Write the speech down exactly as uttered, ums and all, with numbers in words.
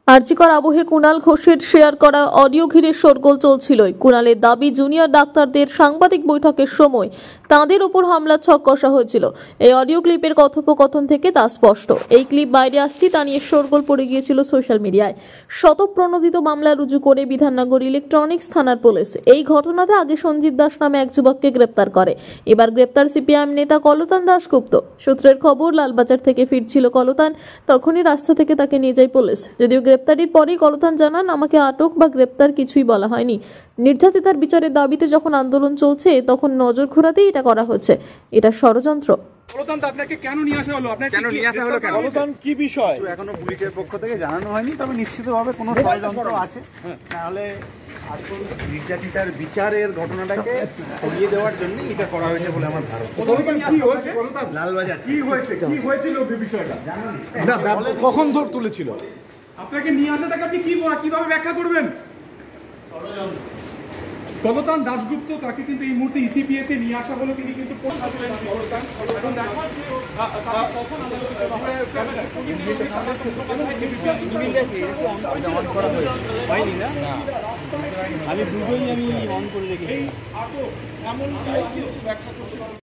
আরজিকর আবহে কুণাল ঘোষের শেয়ার করা অডিও ঘিরে শোরগোল চলছিলই। কুণালের দাবি, জুনিয়র ডাক্তারদের সাংবাদিক বৈঠকের সময় তাঁদের উপর হামলার ছক কষা হয়েছিল। এই অডিও ক্লিপের কথোপকথন থেকে তা স্পষ্ট। এই ক্লিপ বাইরে আসতেই তা নিয়ে শোরগোল পড়ে গিয়েছিল সোশ্যাল মিডিয়ায়। শতপ্রণোদিত মামলা রুজু করে বিধাননগর ইলেকট্রনিক্স থানার পুলিশ এই ঘটনাতে আগে সঞ্জীব দাস নামে এক যুবককে গ্রেপ্তার করে। এবার গ্রেপ্তার সিপিআইএম নেতা কলতান দাশগুপ্ত। সূত্রের খবর, লালবাজার থেকে ফিরছিল কলতান, তখনই রাস্তা থেকে তাকে নিয়ে যায় পুলিশ। যদিও গ্রেপ্তারির পরেই কলতান জানান, আমাকে আটক বা গ্রেপ্তার কিছুই বলা হয়নি। নির্যাতিতার বিচারের দাবিতে যখন আন্দোলন চলছে তখন নজর ঘোরাতেই এটা করা হচ্ছে। এটা ষড়যন্ত্র। কলতান আপনাকে কেন নিয়ে আসা হলো? আপনাকে কেন নিয়ে আসা হলো? কেন কলতান কি বিষয় এখনো পুলিশের পক্ষ থেকে জানানো হয়নি, তবে নিশ্চিতভাবে কোনো ষড়যন্ত্র আছে। তাহলে আসল নির্যাতিতার বিচারের ঘটনাটাকে সরিয়ে দেওয়ার জন্য এটা করা হয়েছে বলে আমার ধারণা। কলতান কি হয়েছে? কলতান লালবাজার কি হয়েছে? কি হয়েছিল বিষয়টা জানেন? না, কখন ধর তুলেছিল? আপনাকে নিয়ে আসাটাকে আপনি কি কিভাবে ব্যাখ্যা করবেন? কলতান দাশগুপ্ত, তাকে কিন্তু এই মুহূর্তে ইসিপিএস এ নিয়ে আসা হলো। তিনি কিন্তু আমি দুটোই আমি অন করে রেখেছি। এমন ব্যাখ্যা করছি।